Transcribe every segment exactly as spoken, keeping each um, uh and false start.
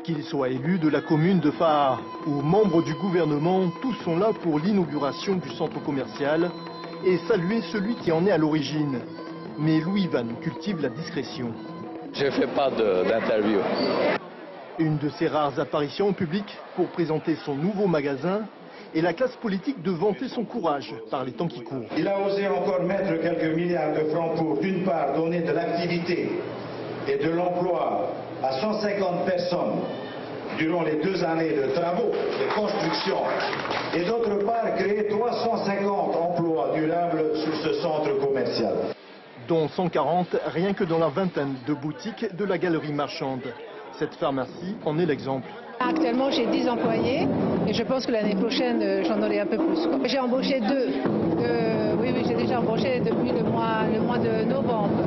Qu'ils soient élus de la commune de Fahar ou membres du gouvernement, tous sont là pour l'inauguration du centre commercial et saluer celui qui en est à l'origine. Mais Louis Van cultive la discrétion. Je ne fais pas d'interview. Une de ses rares apparitions au public pour présenter son nouveau magasin et la classe politique de vanter son courage par les temps qui courent. Il a osé encore mettre quelques milliards de francs pour, d'une part, donner de l'activité et de l'emploi à cent cinquante personnes durant les deux années de travaux, de construction, et d'autre part, créer trois cent cinquante emplois durables sur ce centre commercial. Dont cent quarante rien que dans la vingtaine de boutiques de la galerie marchande. Cette pharmacie en est l'exemple. Actuellement, j'ai dix employés et je pense que l'année prochaine, j'en aurai un peu plus. J'ai embauché deux. Euh, oui, oui, j'ai déjà embauché depuis le mois, le mois de novembre.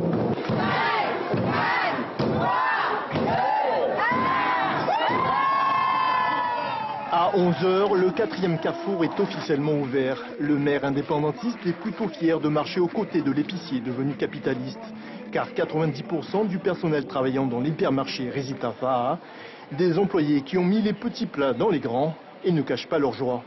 À onze heures, le quatrième carrefour est officiellement ouvert. Le maire indépendantiste est plutôt fier de marcher aux côtés de l'épicier devenu capitaliste. Car quatre-vingt-dix pour cent du personnel travaillant dans l'hypermarché réside à Fahar. Des employés qui ont mis les petits plats dans les grands et ne cachent pas leur joie.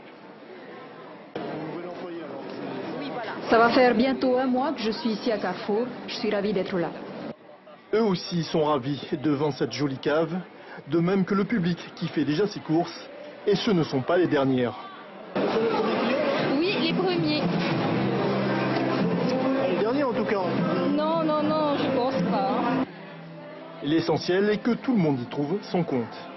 Ça va faire bientôt un mois que je suis ici à Carrefour. Je suis ravie d'être là. Eux aussi sont ravis devant cette jolie cave, de même que le public qui fait déjà ses courses. Et ce ne sont pas les dernières. Oui, les premiers. Les derniers en tout cas. Non, non, non, je pense pas. L'essentiel est que tout le monde y trouve son compte.